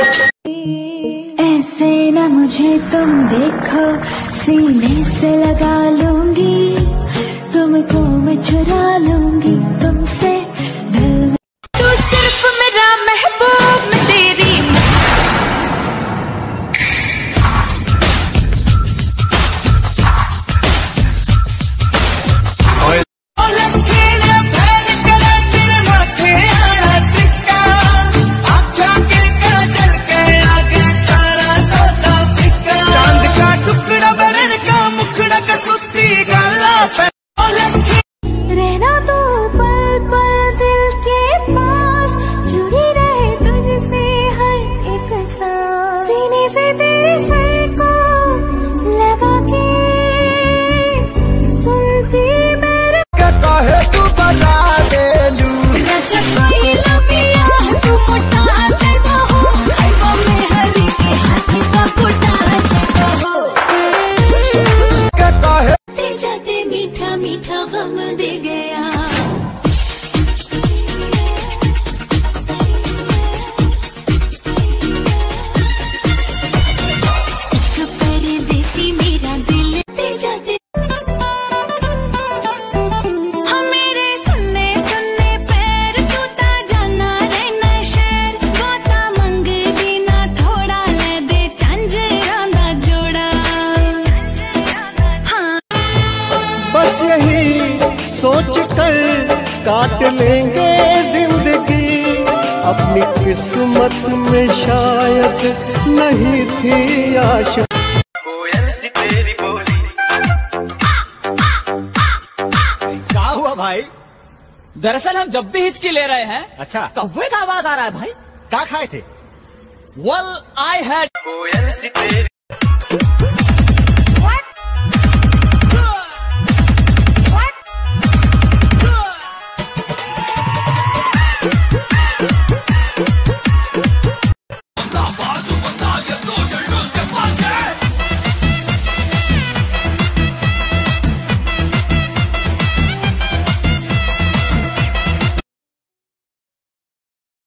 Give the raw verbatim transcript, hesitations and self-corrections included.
ऐसे न मुझे तुम देखो, सीने से लगा लूंगी, तुमको मैं चुरा लूंगी तुमसे दिल। तू सिर्फ मेरा महबूब, मैं तेरी रहना तो पल पल दिल के पास, जुड़ी रहे तुझसे हर एक सांस, सीने से तेरे सर को लगा के सुनती मेरे कहता है तू बता दे लू कोई लमिया तू मोटा जगह हो, खाइबो में हरी के हाथ का कोटा जगह हो। कहता है जाते मीठा मीठा गम दे गया, एक परदेसी मेरा दिल दे जाते। हाँ मेरे सुनने सुनने पैर टूटा जाना रहना शहर, गोता मंग देना थोड़ा ले दे झांझरां दा जोड़ा। हाँ बस यही सोच कर काट लेंगे जिंदगी, अपनी किस्मत में शायद नहीं थी आश। कोयल सी तेरी बोली। क्या हुआ भाई? दरअसल हम जब भी हिचकी ले रहे हैं, अच्छा, कौवे का आवाज आ रहा है भाई। क्या खाए थे? Well, I had कोयल सी तेरी